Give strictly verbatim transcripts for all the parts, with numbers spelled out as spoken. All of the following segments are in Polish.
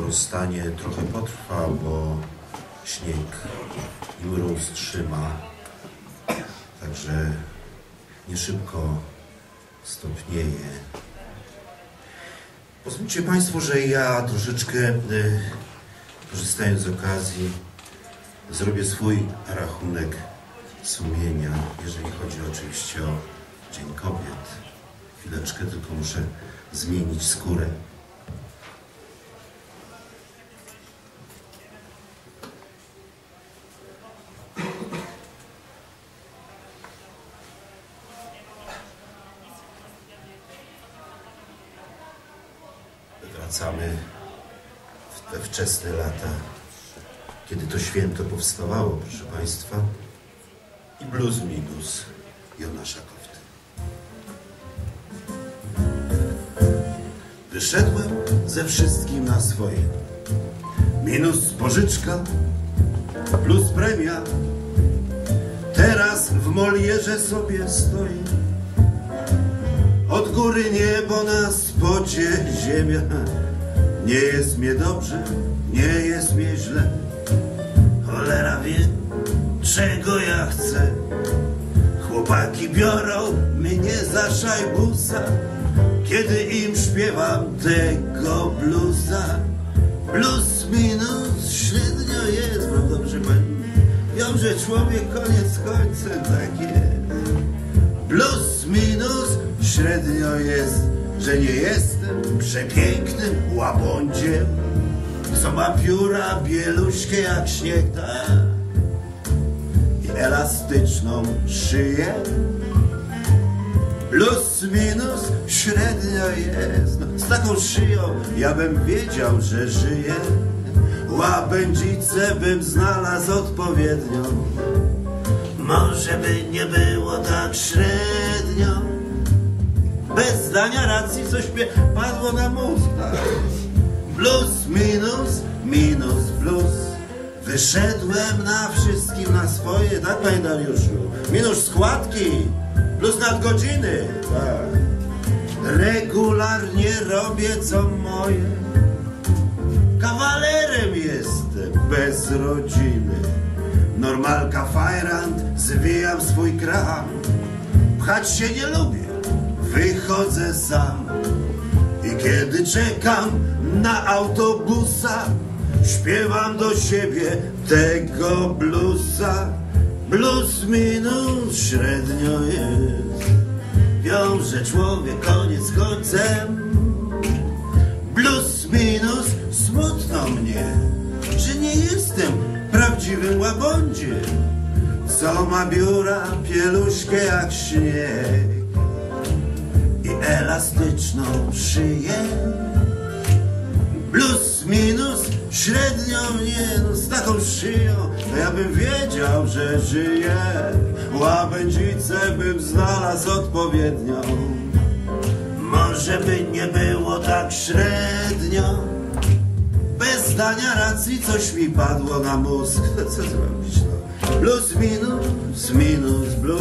rozstanie trochę potrwa, bo śnieg i mróz trzyma, także nie szybko stopnieje. Pozwólcie Państwo, że ja troszeczkę, y, korzystając z okazji, zrobię swój rachunek sumienia, jeżeli chodzi oczywiście o Dzień Kobiet. Chwileczkę, tylko muszę zmienić skórę. Wracamy w te wczesne lata, kiedy to święto powstawało, proszę Państwa, i blues minus Jonasza Kofty. Wyszedłem ze wszystkim na swoje. Minus pożyczka, plus premia. Teraz w Molierze sobie stoję. Od góry niebo na spodzie ziemia. Nie jest mnie dobrze, nie jest mnie źle. Cholera wie, czego ja chcę. Chłopaki biorą mnie za szajbusa, kiedy im śpiewam tego bluesa. Plus minus średnio jest, prawda, proszę pani? Wiem, że człowiek koniec końcem tak jest. Plus minus średnio jest, że nie jestem przepięknym łabądziem, co ma pióra bieluśkie jak śnieg, tak, i elastyczną szyję. Plus minus średnio jest, no, z taką szyją ja bym wiedział, że żyję. Łabędzicę bym znalazł odpowiednią. Może by nie było tak średnio. Bez zdania racji coś mnie padło na mózg, tak? Plus minus, minus plus. Wyszedłem na wszystkim na swoje, tak, panie Dariuszu? Minus składki, plus nadgodziny, tak. Regularnie robię co moje. Kawalerem jestem, bez rodziny. Normalka fajrant, zwijam swój kram. Pchać się nie lubię, wychodzę sam. I kiedy czekam na autobusa, śpiewam do siebie tego bluesa. Plus minus średnio jest. Wiąże człowiek koniec końcem. Plus minus smutno mnie, że nie jestem prawdziwym łabądziem, co ma biura pieluśkę jak śnieg i elastyczną szyję. Plus minus średnio nie, no z taką szyją to ja bym wiedział, że żyję. Łabędzicę bym znalazł odpowiednią. Może by nie było tak średnio. Bez zdania racji coś mi padło na mózg. Co zrobić, no? Plus minus, minus plus.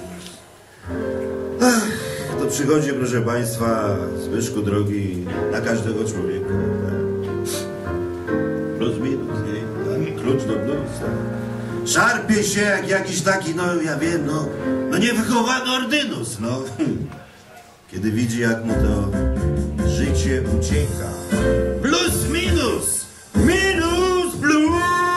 Ach, to przychodzi, proszę Państwa, Zbyszku drogi, na każdego człowieka. Tak? Plus minus, nie? Tak? Klucz do plus, tak? Szarpie się jak jakiś taki, no ja wiem, no, no niewychowany ordynus, no. Kiedy widzi, jak mu to życie ucieka. Plus minus, minus plus.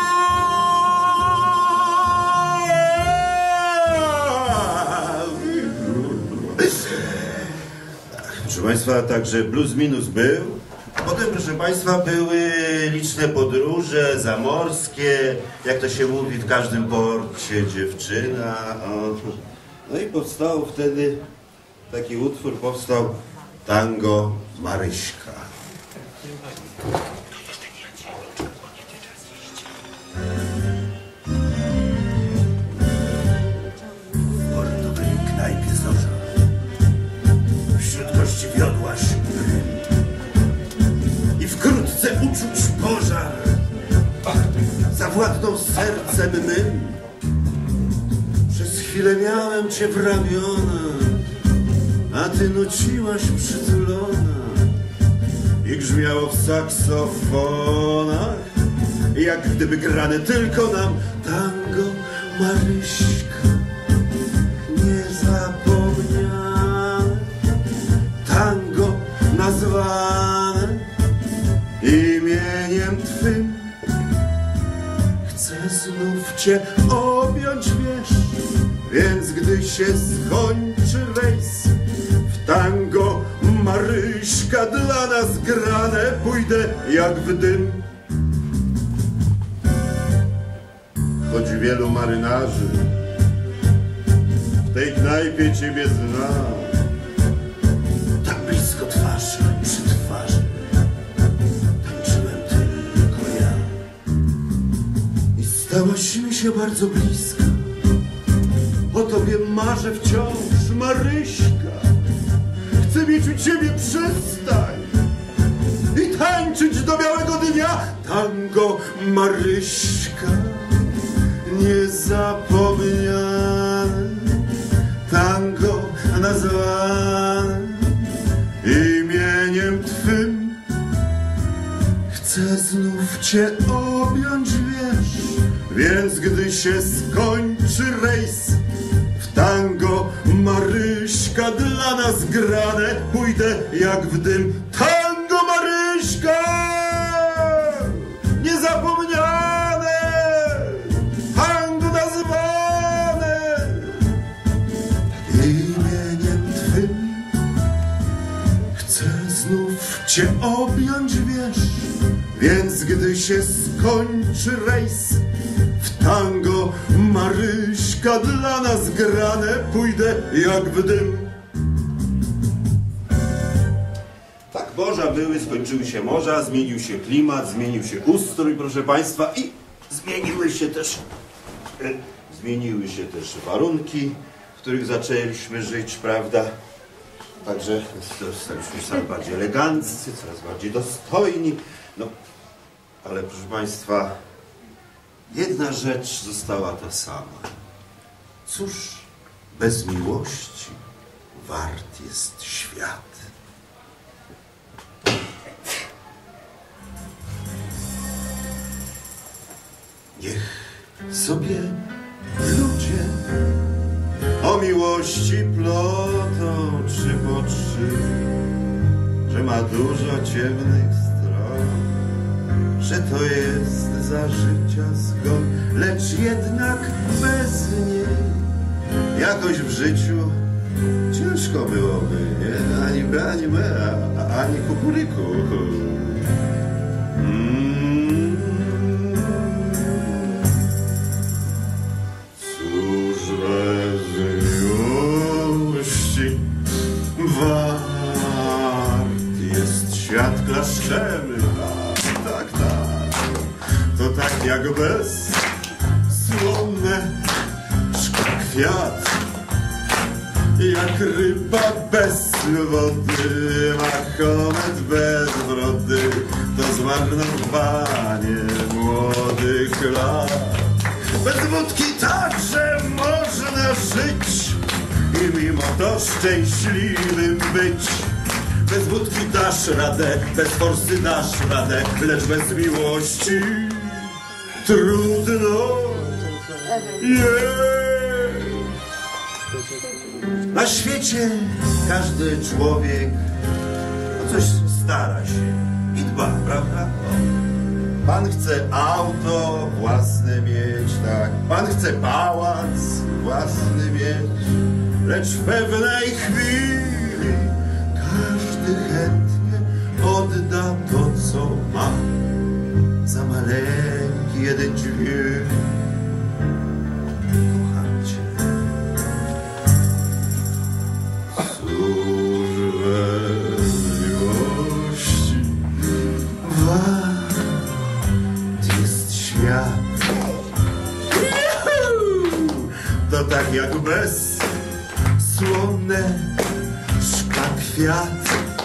Proszę Państwa, także plus minus był. Potem, proszę Państwa, były liczne podróże zamorskie, jak to się mówi, w każdym porcie dziewczyna. O. No i powstał wtedy taki utwór, powstał Tango Maryśka. W portowej knajpie zorza, wśród gości wiodła się i wkrótce uczuć pożar zawładnął sercem mym. Przez chwilę miałem cię w ramiona, a ty nuciłaś przytulona i grzmiało w saksofonach, jak gdyby grane tylko nam tango Maryśka niezapomniane, tango nazwane imieniem Twym. Chcę znów Cię objąć, wiesz, więc gdy się skończy rejs, w tango Maryśka dla nas grane pójdę jak w dym. Choć wielu marynarzy w tej knajpie Ciebie zna, tak blisko twarzy przy twarzy tańczyłem tylko ja. I stałaś mi się bardzo bliska, o Tobie marzę wciąż, Maryśka. Chcę mieć u Ciebie przystań i tańczyć do białego dnia tango Maryśka niezapomniane, tango nazwane imieniem Twym. Chcę znów Cię objąć, wiesz, więc gdy się skończy rejs, w tango Maryśka dla nas grane pójdę jak w dym. Tango Maryśka niezapomniane, tango nazwane imieniem Twym. Chcę znów Cię objąć, wiesz, więc gdy się skończy rejs, w tango Maryśka dla nas grane pójdę jak w dym. Tak morza były, skończyły się morza, zmienił się klimat, zmienił się ustrój, proszę Państwa, i zmieniły się też, e, zmieniły się też warunki, w których zaczęliśmy żyć, prawda? Także staliśmy się coraz bardziej eleganccy, coraz bardziej dostojni. No, ale proszę Państwa, jedna rzecz została ta sama. Cóż bez miłości wart jest świat? Niech sobie ludzie o miłości plotą trzy po trzy, że ma dużo ciemnych stron, że to jest za życia zgon, lecz jednak bez niej jakoś w życiu ciężko byłoby, nie? Ani be, ani me, ani kukuryku. Mm. Cóż bez miłości wart jest świat, klaszczemy. Tak, tak, to tak jak bez słonne szkła kwiat, jak ryba bez wody, machomet bez wrody, to zmarnowanie młodych lat. Bez wódki także można żyć i mimo to szczęśliwym być. Bez wódki dasz radę, bez forsy dasz radę, lecz bez miłości trudno jest. Na świecie każdy człowiek o coś stara się i dba, prawda? Pan chce auto własne mieć, tak? Pan chce pałac własny mieć, lecz w pewnej chwili każdy chętnie odda to, co ma, za maleńki jeden dźwięk. Kocham Cię. Cóż bez miłości wart jest świat. To tak jak bez słonne szkła kwiat,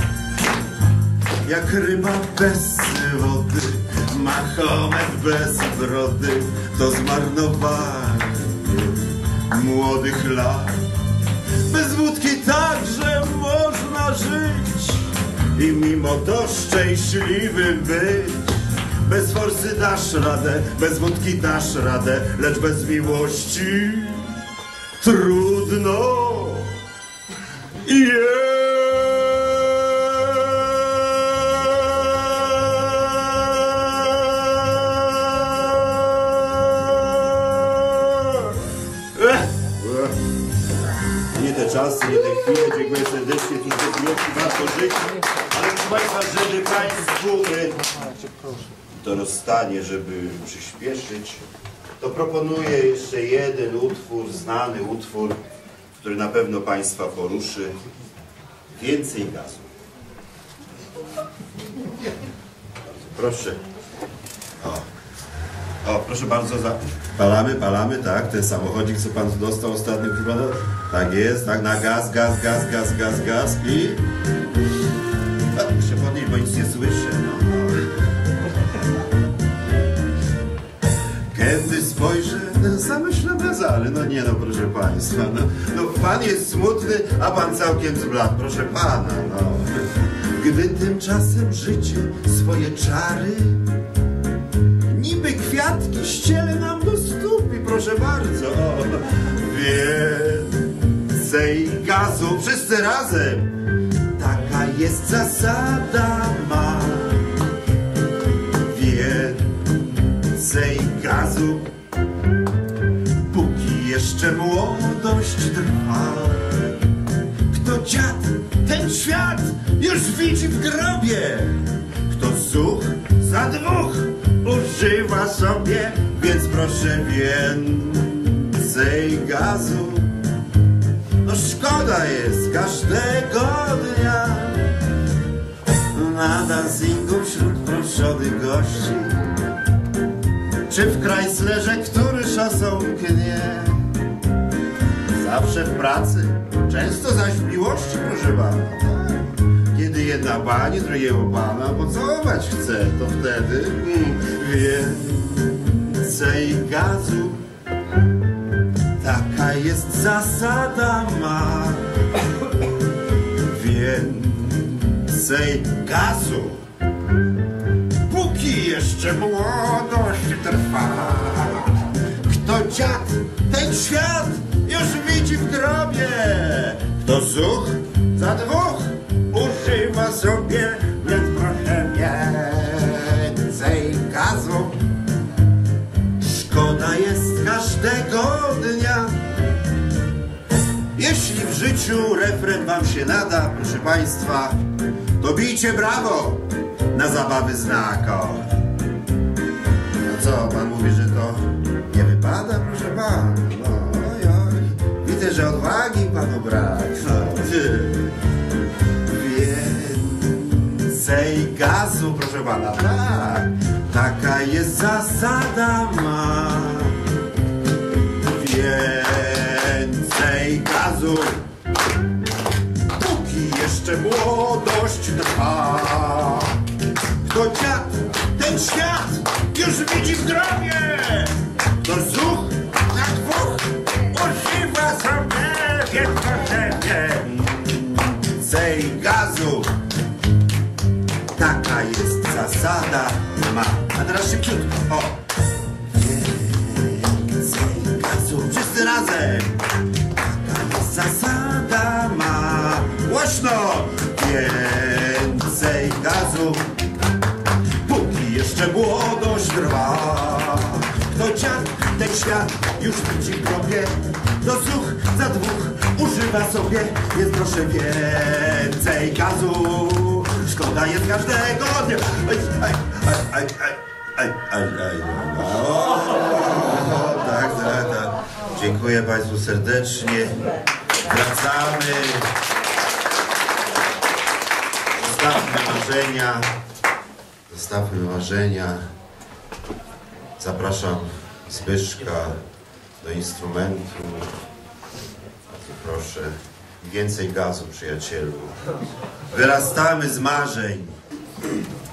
jak ryba bez wody, machomet bez brody, to zmarnowanie młodych lat. Bez wódki także można żyć i mimo to szczęśliwym być. Bez forsy dasz radę, bez wódki dasz radę, lecz bez miłości trudno jest. Nie te czasy, nie te chwile, dziękuję serdecznie, cóż bez miłości warto żyć, ale proszę Państwa, żeby Państwu to rozstanie, żeby przyspieszyć, to proponuję jeszcze jeden utwór, znany utwór, który na pewno Państwa poruszy. Więcej gazu. Proszę. O, o proszę bardzo, za... palamy, palamy, tak, ten samochodzik, co Pan dostał ostatnio, tak jest, tak, na gaz, gaz, gaz, gaz, gaz, gaz i... A, muszę podnieść, bo nic nie słyszę, no. Kiedy spojrzę na same ślabezy, ale no nie no, proszę Państwa, no, no Pan jest smutny, a Pan całkiem zbladł, proszę Pana, no. Gdy tymczasem życie swoje czary niby kwiatki ściele nam do stóp i proszę bardzo, o, więcej gazu, wszyscy razem, taka jest zasada ma. Więcej gazu, póki jeszcze młodość trwa. Kto dziad, ten świat już widzi w grobie. Kto zuch za dwóch używa sobie, więc proszę więcej gazu. No szkoda jest każdego dnia na dancingu wśród proszonych gości, czy w Chryslerze, który szosą knie. Zawsze w pracy, często zaś w miłości, proszę Pana. Kiedy jedna pani drugiego pana pocałować chce, to wtedy mm, więcej gazu. Taka jest zasada ma. Więcej gazu, póki jeszcze młodość trwa. Kto dziad, ten świat już widzi w grobie. Kto zuch za dwóch używa sobie, więc proszę więcej gazu. Szkoda jest każdego dnia. Jeśli w życiu refren Wam się nada, proszę Państwa, to bijcie brawo na zabawy znako. No co, Pan mówi, że to nie wypada, proszę Pana? No, oj, oj. Widzę, że odwagi Panu brak. No, więcej gazu, proszę Pana, tak. Taka jest zasada ma. Więcej gazu, póki jeszcze młodość trwa. Kto dziad, ten świat już widzi w grobie. Kto zuch na dwóch używa sobie, więc proszę więcej gazu. Taka jest zasada ma. A teraz szybciutko, o. Więcej gazu, wszyscy razem. Taka jest zasada ma. Głośno. Więcej gazu, póki jeszcze młodość trwa. Kto dziad, ten świat już widzi w grobie. Kto zuch za dwóch używa sobie, więc proszę więcej gazu. Szkoda jest każdego dnia. Aj, aj, aj, aj, aj, aj, aj, o, tak, tak, tak. Dziękuję Państwu serdecznie. Wracamy. Zostawmy marzenia. Zostawmy marzenia. Zapraszam Zbyszka do instrumentu. Bardzo proszę. Więcej gazu, przyjacielu. Wyrastamy z marzeń.